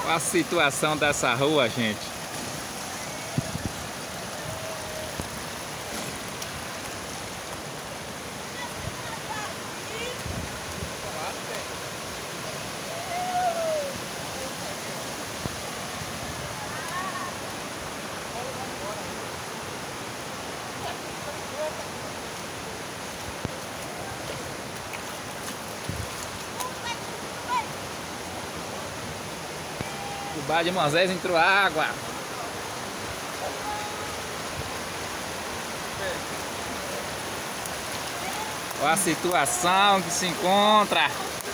Olha a situação dessa rua, gente. O bar de Moisés entrou água. Olha a situação que se encontra.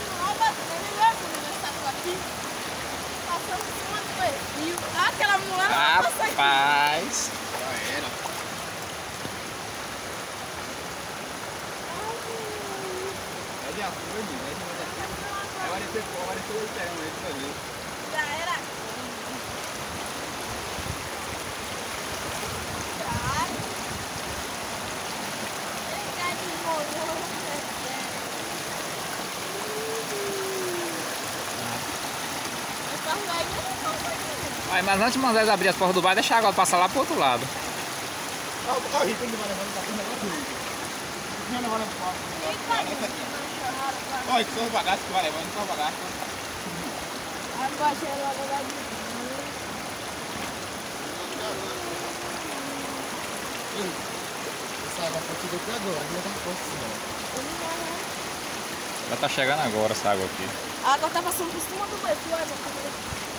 Aquela mulher Rapaz. Já era. É de acordo, é de acordo. Agora ele foi o terreno, ele foi ali. já era. Mas antes de Moisés abrir as portas do bar, deixa a água passar lá pro outro lado. Olha o Rico que vai levando pra cima lá tudo. Não vai levando pra cima. Olha, só o bagaço que vai levando, só o bagaço. Essa água foi tudo aqui agora, não tá forte não. Ela tá chegando agora, essa água aqui. A água tá passando por cima do metrô.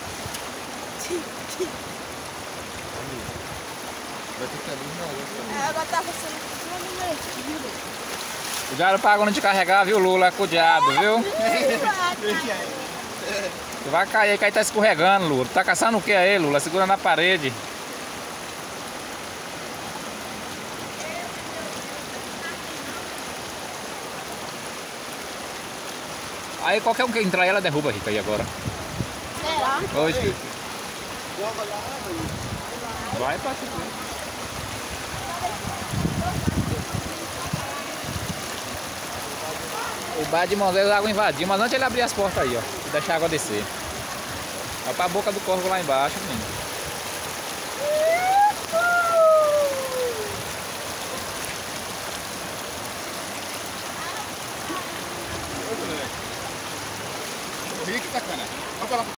Vai ter que abrir uma outra. A água tá passando por cima do metrô. Cuidado pra água não te carregar, viu, Lula? É cuidado, viu? Tu vai cair aí, que aí tá escorregando, Lula. Tu tá caçando o que aí, Lula? Segura na parede. Aí qualquer um que entrar aí, ela derruba, Rica, aí agora. Será? Hoje. Vai pra tu. O bar de Moisés, a água invadiu, mas antes ele abrir as portas aí, ó. E deixar a água descer. Vai pra boca do corvo lá embaixo, menino. O Rico, sacana. Vamos pra lá.